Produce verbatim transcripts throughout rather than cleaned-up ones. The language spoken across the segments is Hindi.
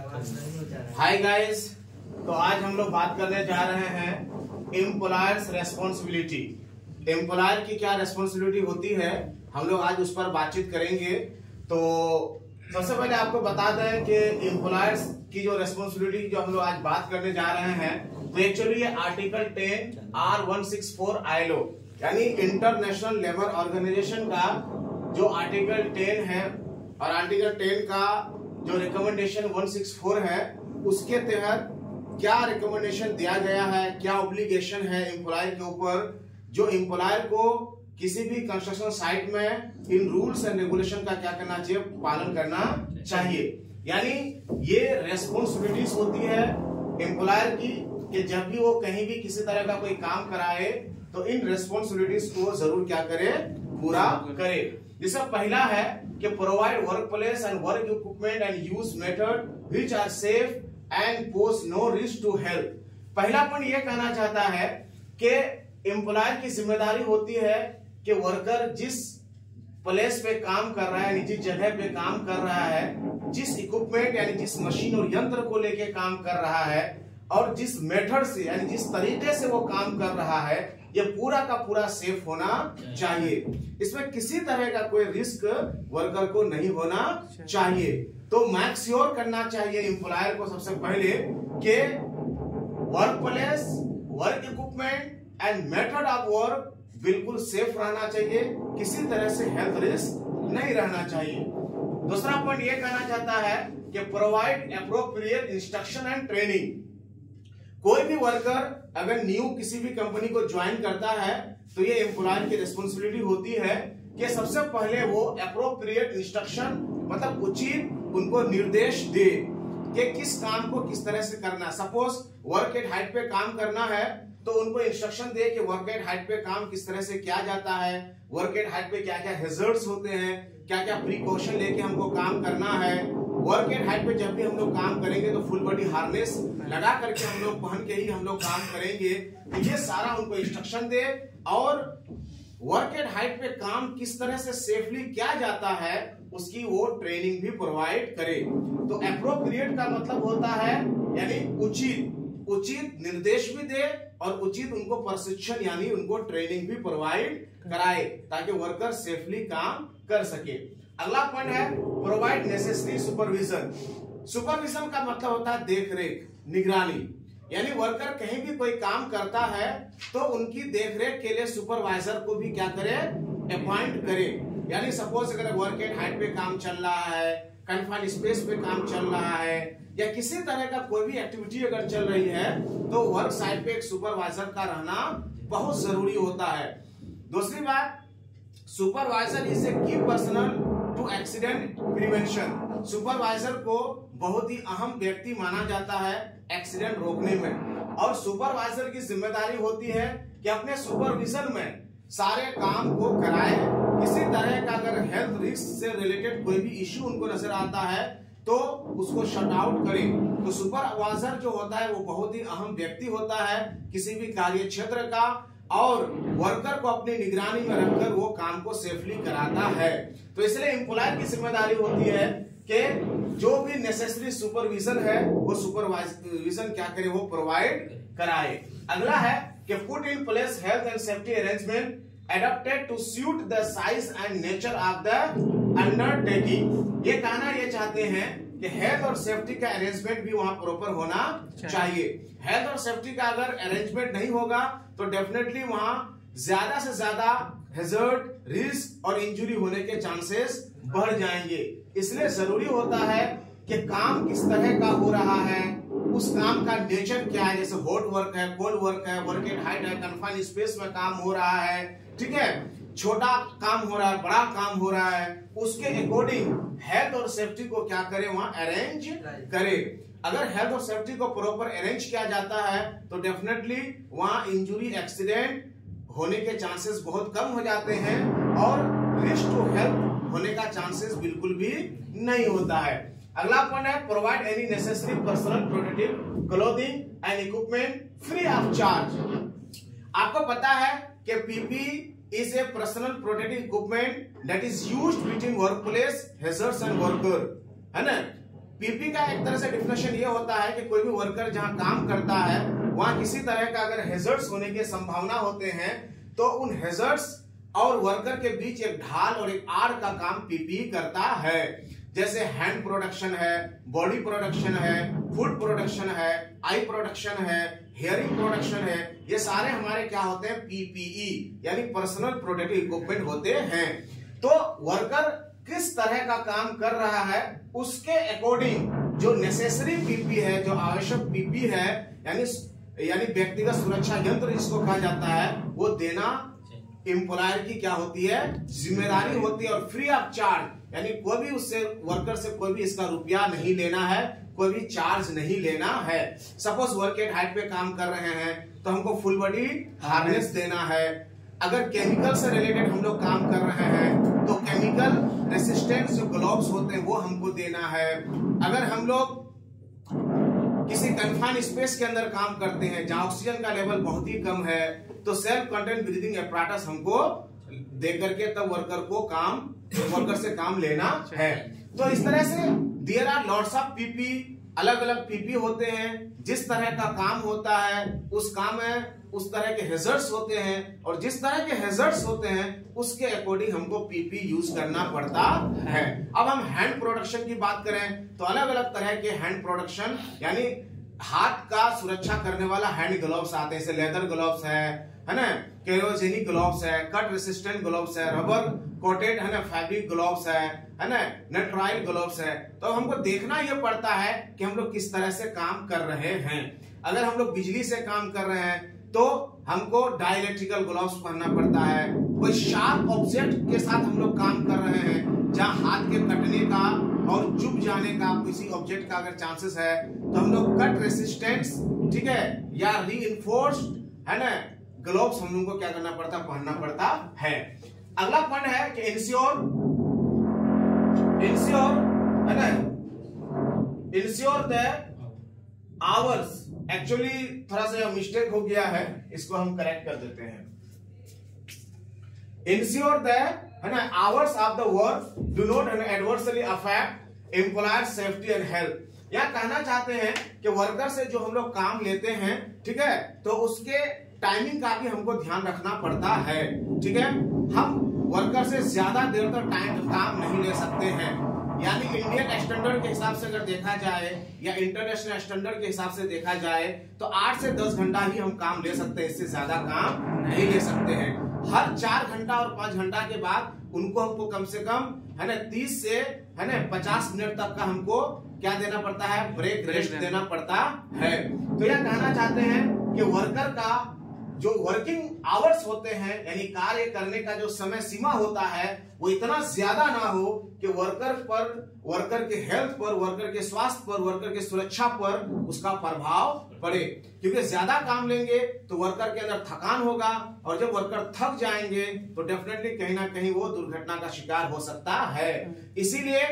हाय गाइस, तो आज हम लोग बात करने जा रहे हैं एम्प्लॉयर्स रेस्पॉन्सिबिलिटी। एम्प्लॉयर की क्या रेस्पॉन्सिबिलिटी होती है, हम लोग आज उस पर बातचीत करेंगे। तो सबसे पहले आपको बता दें कि एम्प्लॉयर्स की जो रेस्पॉन्सिबिलिटी जो हम लोग आज बात करने जा रहे हैं, तो एक्चुअली ये article ten R one six four I L O यानी इंटरनेशनल लेबर ऑर्गेनाइजेशन का जो आर्टिकल टेन है और आर्टिकल टेन का जो रिकमेंडेशन वन सिक्स फोर है, उसके तहत क्या रिकमेंडेशन दिया गया है, क्या ऑब्लिगेशन है एम्प्लॉयर के ऊपर, जो एम्प्लॉयर को किसी भी कंस्ट्रक्शन साइट में इन रूल्स एंड रेगुलेशन का क्या करना चाहिए, पालन करना चाहिए। यानी ये रेस्पॉन्सिबिलिटीज होती है एम्प्लॉयर की कि जब भी वो कहीं भी किसी तरह का कोई काम कराए तो इन रेस्पॉन्सिबिलिटीज को जरूर क्या करे, पूरा करे। जिसका पहला है कि provide work place and work equipment and use method which are safe and pose no risk to health. पहला पॉइंट ये कहना चाहता है कि एम्प्लॉयर की जिम्मेदारी होती है कि वर्कर जिस प्लेस पे काम कर रहा है, जिस जगह पे काम कर रहा है, जिस इक्विपमेंट यानी जिस मशीन और यंत्र को लेके काम कर रहा है और जिस मेथड से यानी जिस तरीके से वो काम कर रहा है, ये पूरा का पूरा सेफ होना चाहिए। इसमें किसी तरह का कोई रिस्क वर्कर को नहीं होना चाहिए। तो मेक श्योर करना चाहिए एम्प्लॉयर को सबसे पहले कि work place, work equipment and method of work बिल्कुल सेफ रहना चाहिए, किसी तरह से हेल्थ रिस्क नहीं रहना चाहिए। दूसरा पॉइंट ये कहना चाहता है कि provide appropriate instruction and training. कोई भी वर्कर अगर न्यू किसी भी कंपनी को ज्वाइन करता है तो ये एम्प्लॉयर की रिस्पॉन्सिबिलिटी होती है कि सबसे पहले वो एप्रोप्रिएट इंस्ट्रक्शन मतलब उचित उनको निर्देश दे कि किस काम को किस तरह से करना। सपोज वर्क एट हाइट पे काम करना है तो उनको इंस्ट्रक्शन दे कि वर्क एट हाइट पे काम किस तरह से किया जाता है, वर्क एट हाइट पे क्या क्या हैजर्ड्स होते हैं, क्या क्या प्रिकॉशन लेके हमको काम करना है। वर्क एट हाइट पे जब भी हम लोग काम करेंगे तो फुल बॉडी हार्नेस लगा करके हम लोग पहन के ही हम लोग काम करेंगे। तो ये सारा उनको इंस्ट्रक्शन दे और वर्क एट हाइट पे काम किस तरह से सेफली किया जाता है उसकी वो ट्रेनिंग भी प्रोवाइड करे। तो एप्रोप्रिएट का मतलब होता है यानी उचित उचित निर्देश भी दे और उचित उनको प्रशिक्षण यानी उनको ट्रेनिंग भी प्रोवाइड कराए ताकि वर्कर सेफली काम कर सके। अगला पॉइंट है प्रोवाइड नेसेसरी सुपरविजन। सुपरविजन का मतलब होता है देख रेख, निगरानी। यानी वर्कर कहीं भी कोई काम करता है तो उनकी देखरेख के लिए सुपरवाइजर को भी क्या करे, अपॉइंट करे। यानी सपोज अगर वर्क एट हाइट पे काम चल रहा है, कन्फाइंड स्पेस पे काम चल रहा है या किसी तरह का कोई भी एक्टिविटी अगर चल रही है तो वर्क साइट पे एक सुपरवाइजर का रहना बहुत जरूरी होता है। दूसरी बात, supervisor is a key personnel to accident prevention. Supervisor को बहुत ही अहम व्यक्ति माना जाता है एक्सीडेंट रोकने में और सुपरवाइजर की जिम्मेदारी होती है कि अपने सुपरविजन में सारे काम को कराए। किसी तरह का अगर हेल्थ रिस्क से रिलेटेड कोई भी इश्यू उनको नजर आता है तो उसको शट आउट करे। तो सुपरवाइजर जो होता है वो बहुत ही अहम व्यक्ति होता है किसी भी कार्य क्षेत्र का और वर्कर को अपनी निगरानी में रखकर वो काम को सेफली कराता है। तो इसलिए एम्प्लॉयर की जिम्मेदारी होती है कि जो भी नेसेसरी सुपरविजन है वो सुपरवाइजन क्या करे, वो प्रोवाइड कराए। अगला है कि put in place health and safety arrangement adapted to suit the size and nature of the undertaking। ये कहना ये चाहते हैं कि हेल्थ और सेफ्टी का अरेंजमेंट भी वहां प्रॉपर होना चाहिए। हेल्थ और सेफ्टी का अगर अरेंजमेंट नहीं होगा तो डेफिनेटली वहां ज्यादा से ज्यादा हैजर्ड, रिस्क और इंजुरी होने के चांसेस बढ़ जाएंगे। इसलिए जरूरी होता है कि काम किस तरह का हो रहा है, उस काम का नेचर क्या है, जैसे हॉट वर्क है, कोल्ड वर्क है, वर्क एट हाइट है, कन्फाइंड स्पेस में काम हो रहा है, ठीक है, छोटा काम हो रहा है, बड़ा काम हो रहा है, उसके अकॉर्डिंग हेल्थ और सेफ्टी को क्या करे, वहां अरेंज करे। अगर हेल्थ और सेफ्टी को प्रॉपर अरेंज किया जाता है तो डेफिनेटली वहां इंजुरी, एक्सीडेंट होने के चांसेस बहुत कम हो जाते हैं और रिस्क टू हेल्थ होने का चांसेस बिल्कुल भी नहीं होता है। अगला पॉइंट है provide any necessary personal protective clothing and equipment free of charge. आपको पता है कि PP is a personal protective equipment that is used between workplace hazards and worker, है ना। पीपी का एक तरह से डिफिनेशन ये होता है कि कोई भी वर्कर जहां काम करता है वहां किसी तरह का अगर हैजर्ड्स होने की संभावना होते हैं तो उन हैजर्ड्स और वर्कर के बीच एक ढाल और एक आड़ का काम पीपी करता है। जैसे हैंड प्रोडक्शन है, बॉडी प्रोडक्शन है, फूड प्रोडक्शन है, आई प्रोडक्शन है, हेयरिंग प्रोडक्शन है, ये सारे हमारे क्या होते हैं, पीपीई यानी पर्सनल प्रोटेक्टिव इक्विपमेंट होते हैं। तो वर्कर किस तरह का काम कर रहा है उसके अकॉर्डिंग जो नेसेसरी पीपी है, जो आवश्यक पीपी है, यानी यानी व्यक्तिगत सुरक्षा यंत्र जिसको कहा जाता है, वो देना एम्प्लॉयर की क्या होती है, जिम्मेदारी होती है। और फ्री ऑफ चार्ज यानी कोई भी उससे वर्कर से कोई भी इसका रुपया नहीं लेना है, कोई भी चार्ज नहीं लेना है। सपोज वर्क एट हाइट पे काम कर रहे हैं तो हमको फुल बॉडी हार्नेस देना है। अगर केमिकल से रिलेटेड हम लोग काम कर रहे हैं तो केमिकल रेसिस्टेंस जो ग्लोव्स होते हैं वो हमको देना है। अगर हम लोग किसी कन्फाइंड स्पेस के अंदर काम करते हैं जहां ऑक्सीजन का लेवल बहुत ही कम है तो सेल्फ कंटेंट ब्रीदिंग एपराटस हमको दे करके तब वर्कर को काम वर्कर से काम लेना है। तो इस तरह से there are lots of PP, अलग अलग पीपी होते हैं। जिस तरह का काम होता है उस काम में उस तरह के हैजर्ड्स होते हैं और जिस तरह के हैजर्ड्स होते हैं उसके अकॉर्डिंग हमको पीपी यूज करना पड़ता है। अब हम हैंड प्रोडक्शन की बात करें तो अलग अलग तरह के हैंड प्रोडक्शन यानी हाथ का सुरक्षा करने वाला हैंड ग्लोव्स आते हैं, जैसे लेदर ग्लोव्स है है ना, केरोजेनिक ग्लोव्स है, कट रेसिस्टेंट ग्लोव्स है, रबर कोटेड है ना फैब्रिक ग्लोव्स है है ना, नेट्राइल ग्लोव्स है। तो हमको देखना यह पड़ता है कि हम लोग किस तरह से काम कर रहे हैं। अगर हम लोग बिजली से काम कर रहे हैं तो हमको डाइलेक्ट्रिकल ग्लोव्स पहनना पड़ता है। कोई शार्प ऑब्जेक्ट के साथ हम लोग काम कर रहे हैं जहां हाथ के कटने का और चुभ जाने का किसी ऑब्जेक्ट का अगर चांसेस है तो हम लोग कट रेसिस्टेंस ठीक है या रीइंफोर्स्ड है ना ग्लोव्स हम लोगों को क्या करना पड़ता पहनना पड़ता है। अगला पॉइंट है कि इंश्योर इंश्योर है ना इंश्योर द आवर्स। एक्चुअली थोड़ा सा मिस्टेक हो गया है, इसको हम करेक्ट कर देते हैं। इंश्योर द है ना hours of the work do not adversely affect employer safety and health. यह कहना चाहते हैं कि वर्कर से जो हम लोग काम लेते हैं ठीक है तो उसके टाइमिंग का भी हमको ध्यान रखना पड़ता है। ठीक है, हम वर्कर से ज्यादा देर तक टाइम काम नहीं ले सकते हैं। यानी इंडियन स्टैंडर्ड के हिसाब से अगर देखा जाए या इंटरनेशनल स्टैंडर्ड के हिसाब से देखा जाए तो आठ से दस घंटा ही हम काम ले सकते हैं, इससे ज्यादा काम नहीं ले सकते हैं। हर चार घंटा और पांच घंटा के बाद उनको हमको कम से कम है ना तीस से है ना पचास मिनट तक का हमको क्या देना पड़ता है, ब्रेक रेस्ट देना पड़ता है। तो यह कहना चाहते हैं कि वर्कर का जो वर्किंग आवर्स होते हैं यानी कार्य करने का जो समय सीमा होता है वो इतना ज्यादा ना हो कि वर्कर पर, वर्कर के हेल्थ पर, वर्कर के स्वास्थ्य पर, वर्कर के सुरक्षा पर उसका प्रभाव पड़े। क्योंकि ज्यादा काम लेंगे तो वर्कर के अंदर थकान होगा और जब वर्कर थक जाएंगे तो डेफिनेटली कहीं ना कहीं वो दुर्घटना का शिकार हो सकता है। इसीलिए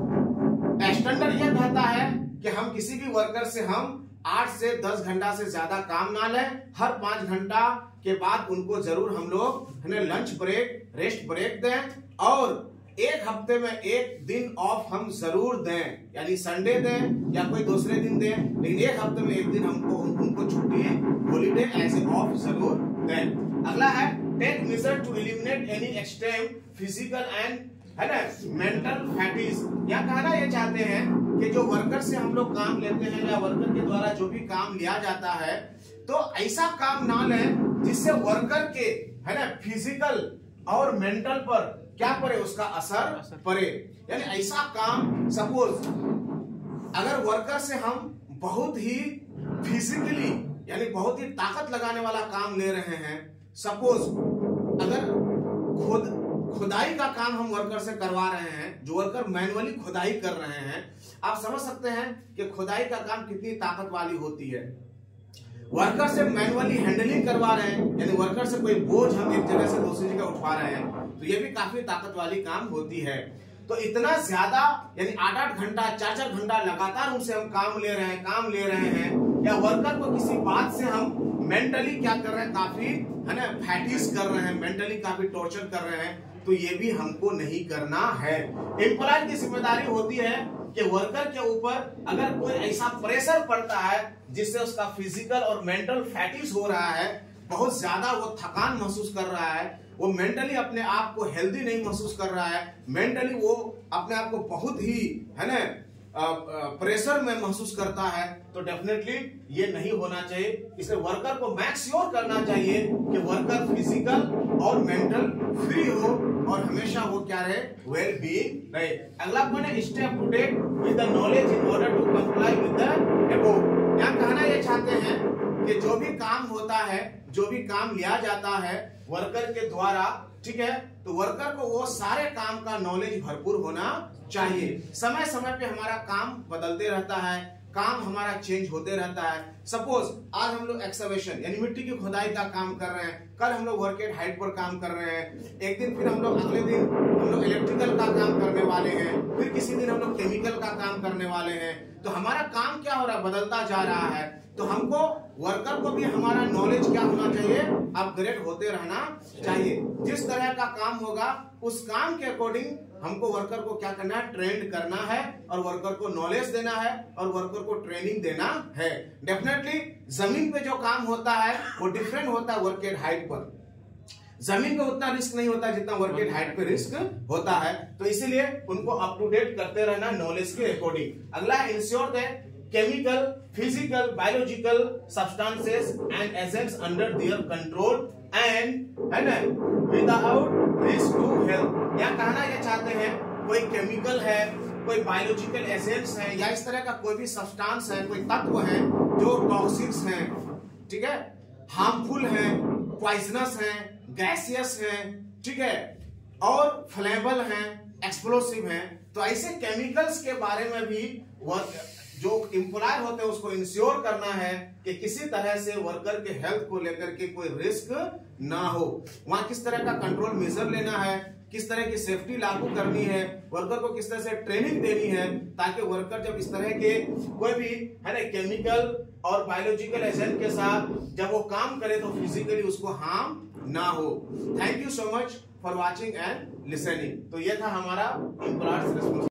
स्टैंडर्ड यह कहता है कि हम किसी भी वर्कर से हम आठ से दस घंटा से ज्यादा काम ना लें। हर पांच घंटा के बाद उनको जरूर हम लोग है लंच ब्रेक, रेस्ट ब्रेक दें और एक हफ्ते में एक दिन ऑफ हम जरूर दें, यानी संडे दें या कोई दूसरे दिन दें, लेकिन एक हफ्ते में एक दिन हमको उनको छुट्टी हॉलीडे एज ए ऑफ जरूर दें। अगला है take measure to eliminate any extreme physical and है ना मेंटल फैटिग। या कहना ये चाहते हैं कि जो वर्कर से हम लोग काम लेते हैं या वर्कर के द्वारा जो भी काम लिया जाता है तो ऐसा काम ना लें जिससे वर्कर के है ना फिजिकल और मेंटल पर क्या पड़े, उसका असर पड़े। यानी ऐसा काम सपोज अगर वर्कर से हम बहुत ही फिजिकली यानी बहुत ही ताकत लगाने वाला काम ले रहे हैं, सपोज अगर खुद खुदाई का काम हम वर्कर से करवा रहे हैं, जो वर्कर मैनुअली खुदाई कर रहे हैं, आप समझ सकते हैं कि खुदाई का काम कितनी ताकत वाली होती है। वर्कर से मैनुअली हैंडलिंग करवा रहे हैं यानी वर्कर से कोई बोझ हम एक जगह से दूसरी जगह उठा रहे हैं तो ये भी काफी ताकत वाली काम होती है। तो इतना ज्यादा यानी आठ आठ घंटा चार चार घंटा लगातार उनसे हम काम ले रहे हैं काम ले रहे हैं या वर्कर को किसी बात से हम मेंटली क्या कर रहे हैं, काफी है ना फैटिस कर रहे हैं, मेंटली काफी टॉर्चर कर रहे हैं, तो ये भी हमको नहीं करना है। एम्प्लॉय की जिम्मेदारी होती है कि वर्कर के ऊपर अगर कोई ऐसा प्रेशर पड़ता है जिससे उसका फिजिकल और मेंटल फैटिग हो रहा है, बहुत ज्यादा वो थकान महसूस कर रहा है, वो मेंटली अपने आप को हेल्दी नहीं महसूस कर रहा है, मेंटली वो अपने आप को बहुत ही है ना प्रेशर में महसूस करता है, तो डेफिनेटली ये नहीं होना चाहिए। इसलिए वर्कर को मेक श्योर करना चाहिए कि वर्कर फिजिकल और मेंटल फ्री हो और हमेशा वो क्या रहे, वेल बीइंग रहे। अगला पॉइंट है stay up to date with the knowledge in order to comply with the above. यहाँ कहना ये चाहते हैं कि जो भी काम होता है, जो भी काम लिया जाता है वर्कर के द्वारा, ठीक है, तो वर्कर को वो सारे काम का नॉलेज भरपूर होना चाहिए। समय समय पे हमारा काम बदलते रहता है, काम हमारा चेंज होते रहता है। सपोज आज हम लोग एक्सकवेशन यानी मिट्टी की खुदाई का काम कर रहे हैं, कल हम लोग वर्क एट हाइट पर काम कर रहे हैं, एक दिन फिर हम लोग अगले दिन हम लोग इलेक्ट्रिकल का काम करने वाले हैं, फिर किसी दिन हम लोग केमिकल का काम करने वाले हैं। तो हमारा काम क्या हो रहा है, बदलता जा रहा है। तो हमको वर्कर को भी हमारा नॉलेज क्या होना चाहिए, अपग्रेड होते रहना चाहिए। जिस तरह का काम होगा उस काम के अकॉर्डिंग हमको वर्कर को क्या करना है, ट्रेंड करना है और वर्कर को नॉलेज देना है और वर्कर को ट्रेनिंग देना है। डेफिनेटली जमीन पे जो काम होता है वो डिफरेंट होता है वर्क एट हाइट पर। जमीन पे उतना रिस्क नहीं होता जितना वर्क एट हाइट पे रिस्क होता है, तो इसीलिए उनको अप टू डेट करते रहना नॉलेज के अकॉर्डिंग। अगला ensure that chemical, physical, biological substances and agents under their control and है ना without risk to health। यहाँ कहना ये चाहते हैं कोई केमिकल है, कोई बायोलॉजिकल एजेंट्स हैं या इस तरह का कोई भी सब्सटेंस है, कोई तत्व है जो टॉक्सिक्स हैं, ठीक है, हार्मफुल हैं, पॉइजनस हैं, गैसियस हैं, ठीक है, और फ्लेमेबल हैं, एक्सप्लोसिव हैं। तो ऐसे केमिकल्स के बारे में भी वर्क जो एम्प्लॉयर होते हैं उसको इंश्योर करना है कि किसी तरह से वर्कर के हेल्थ को लेकर के कोई रिस्क ना हो। वहां किस तरह का कंट्रोल मेजर लेना है, किस तरह की सेफ्टी लागू करनी है, वर्कर को किस तरह से ट्रेनिंग देनी है, ताकि वर्कर जब इस तरह के कोई भी है ना केमिकल और बायोलॉजिकल एजेंट के साथ जब वो काम करे तो फिजिकली उसको हार्म ना हो। Thank you so much for watching and listening. तो ये था हमारा एम्प्लॉयर्स रिस्पांसिबिलिटी।